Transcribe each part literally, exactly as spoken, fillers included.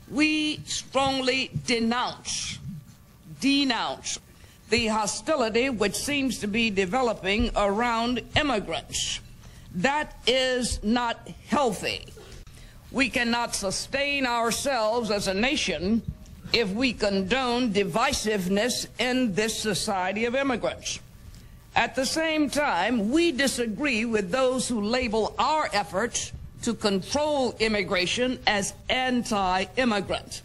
We strongly denounce, denounce the hostility which seems to be developing around immigrants. That is not healthy. We cannot sustain ourselves as a nation if we condone divisiveness in this society of immigrants. At the same time, we disagree with those who label our efforts to control immigration as anti-immigrant.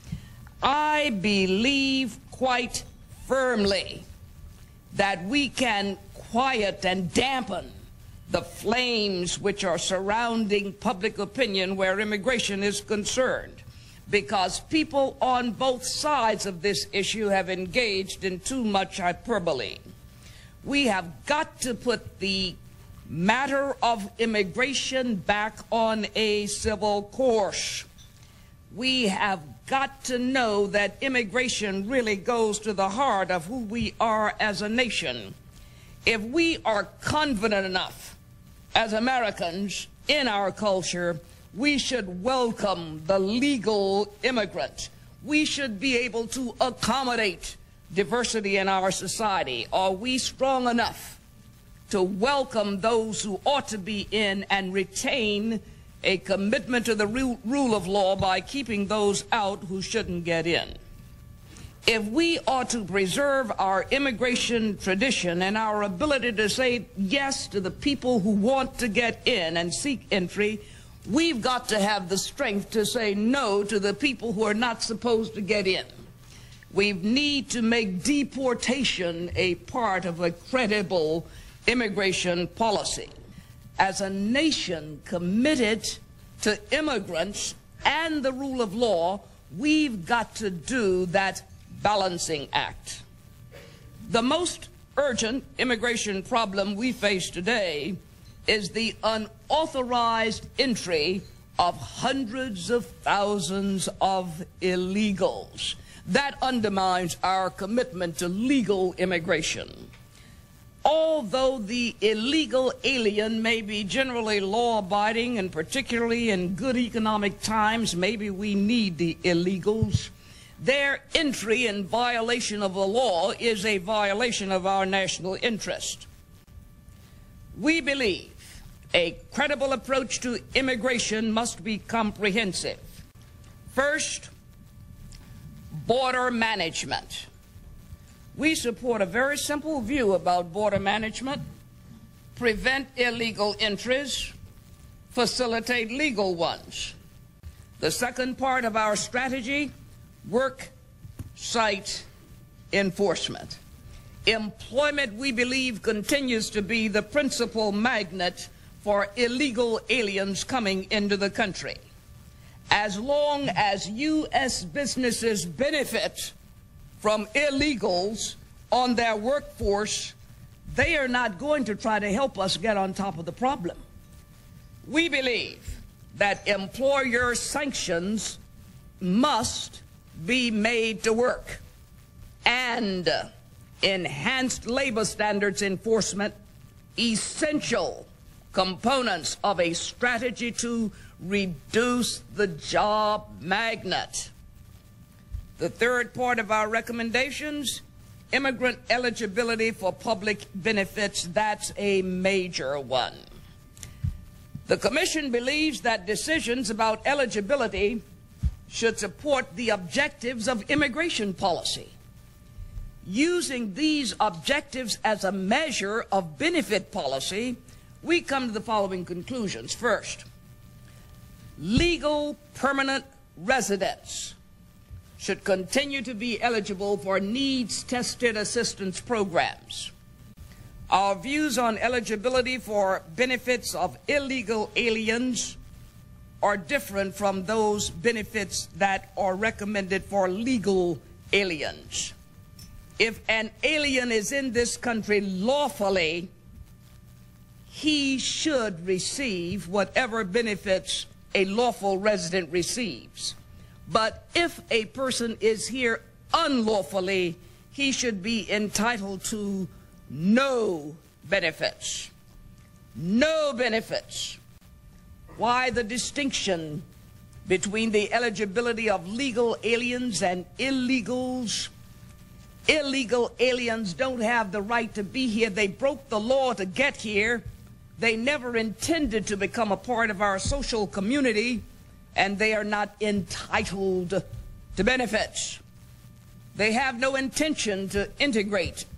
I believe quite firmly that we can quiet and dampen the flames which are surrounding public opinion where immigration is concerned, because people on both sides of this issue have engaged in too much hyperbole. We have got to put the matter of immigration back on a civil course. We have got to know that immigration really goes to the heart of who we are as a nation. If we are confident enough as Americans in our culture, we should welcome the legal immigrant. We should be able to accommodate diversity in our society. Are we strong enough to welcome those who ought to be in and retain a commitment to the rule of law by keeping those out who shouldn't get in? If we are to preserve our immigration tradition and our ability to say yes to the people who want to get in and seek entry, we've got to have the strength to say no to the people who are not supposed to get in. We need to make deportation a part of a credible immigration policy. As a nation committed to immigrants and the rule of law, we've got to do that balancing act. The most urgent immigration problem we face today is the unauthorized entry of hundreds of thousands of illegals. That undermines our commitment to legal immigration. Although the illegal alien may be generally law-abiding, and particularly in good economic times, maybe we need the illegals, their entry in violation of the law is a violation of our national interest. We believe a credible approach to immigration must be comprehensive. First, border management. We support a very simple view about border management: prevent illegal entries, facilitate legal ones. The second part of our strategy, work site enforcement. Employment, we believe, continues to be the principal magnet for illegal aliens coming into the country. As long as U S businesses benefit from illegals on their workforce, they are not going to try to help us get on top of the problem. We believe that employer sanctions must be made to work, and enhanced labor standards enforcement essential components of a strategy to reduce the job magnet. The third part of our recommendations, immigrant eligibility for public benefits. That's a major one. The Commission believes that decisions about eligibility should support the objectives of immigration policy. Using these objectives as a measure of benefit policy, we come to the following conclusions. First, legal permanent residents should continue to be eligible for needs-tested assistance programs. Our views on eligibility for benefits of illegal aliens are different from those benefits that are recommended for legal aliens. If an alien is in this country lawfully, he should receive whatever benefits a lawful resident receives. But if a person is here unlawfully, he should be entitled to no benefits. No benefits. Why the distinction between the eligibility of legal aliens and illegals. Illegal aliens don't have the right to be here. They broke the law to get here. They never intended to become a part of our social community, and they are not entitled to benefits. They have no intention to integrate